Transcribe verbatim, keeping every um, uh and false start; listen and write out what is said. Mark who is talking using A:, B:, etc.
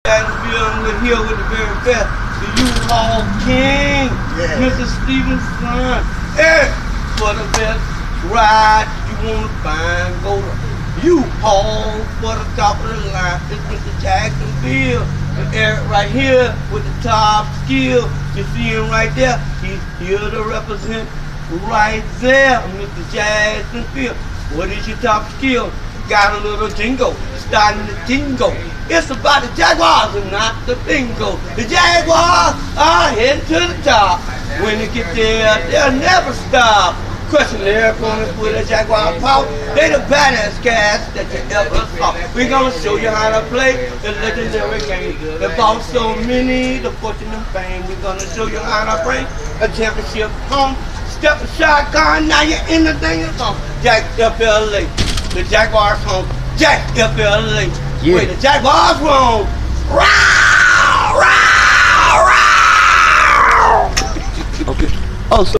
A: We're here with the very best, the U-Haul King, yeah. Mister Stevenson. Hey, for the best ride you want to find, go to U-Haul for the top of the line. It's Mister Jacksonville. And Eric right here with the top skill. You see him right there. He's here to represent right there, Mister Jacksonville. What is your top skill? Got a little jingle, starting the jingle. It's about the Jaguars and not the bingo. The Jaguars are heading to the top. When they get there, they'll never stop. Crushing their opponents with a Jaguar power. They the baddest cats that you ever saw. We're gonna show you how to play the legendary game. The ball so many, the fortune and fame. We're gonna show you how to bring a championship home. Step a shotgun, now you're in the thing song. Jack F L A, the Jaguars home. Jack F L A, yeah. Wait, the Jaguars wrong. Right.